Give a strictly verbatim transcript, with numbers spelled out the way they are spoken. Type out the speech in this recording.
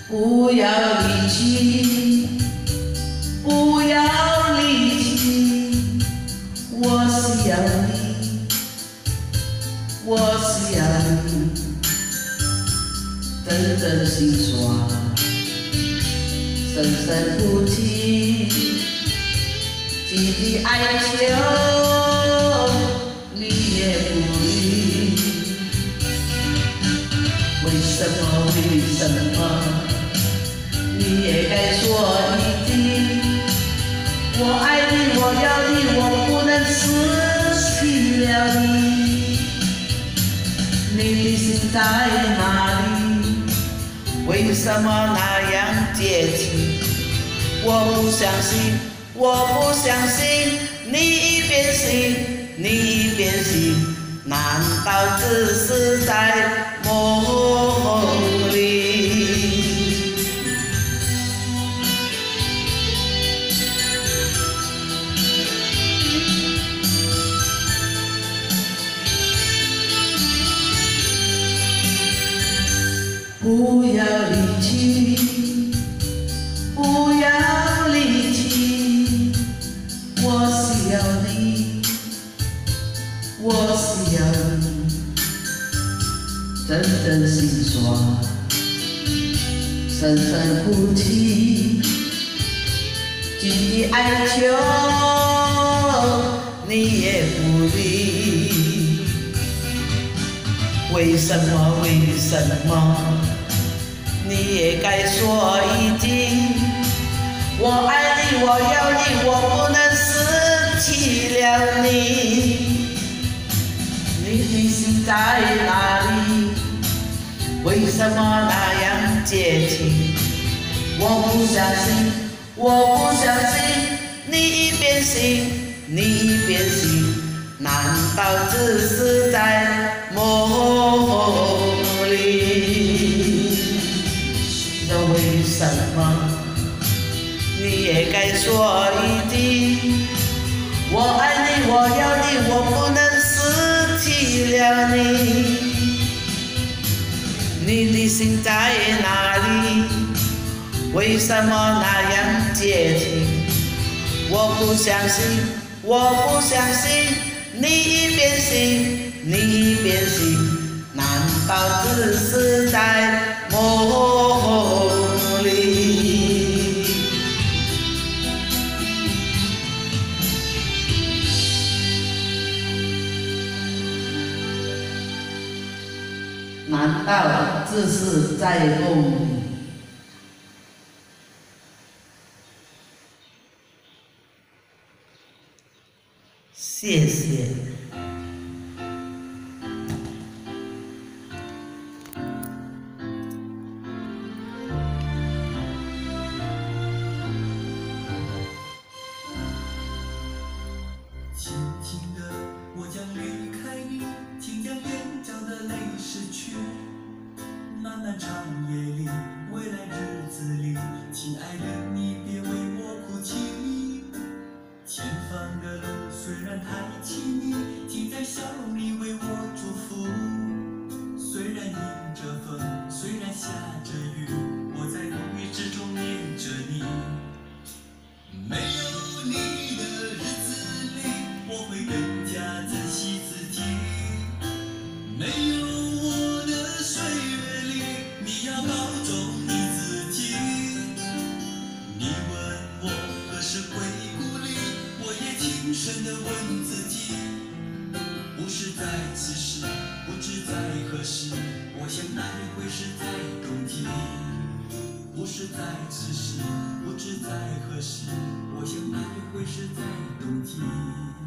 不要离弃，不要离弃，我需要你，我需要你，真真心酸，深深呼气，极力哀求，你也不理，为什么？为什么？ 你也该说一句，我爱你，我要你，我不能失去了你。你的心在哪里？为什么那样接近？我不相信，我不相信，你已变心，你已变心，难道只是在梦里？ 不要离弃，不要离弃，我需要你，我需要你，真真心酸，深深呼气，极力哀求，你也不理，为什么？为什么？ 你也该说一句，我爱你，我要你，我不能失去了你。你的心在哪里？为什么那样接近？我不相信，我不相信，你已变心，你已变心，难道只是在梦里？ 为什么？你也该说一句，我爱你，我要你，我不能失去了你。你的心在哪里？为什么那样接近？我不相信，我不相信，你已变心，你已变心，难道只是在梦？ 难道只是在梦里？谢谢。 轻轻地，我将离开你，请将眼角的泪拭去。漫漫长夜里，未来日子里，亲爱的，你别为我哭泣。前方的路虽然太凄迷，请在笑容里为我祝福。虽然迎着风，虽然下着雨，我在风雨之中念着你。没有你的日子里，我会更加珍惜自己。没有我的岁月里，你要保重你自己。你问我何时会故里，我也轻声地问自己。不是在此时，不知在何时，我想那也会是在冬季。不是在此时，不知在何时，我想那也会是在冬季。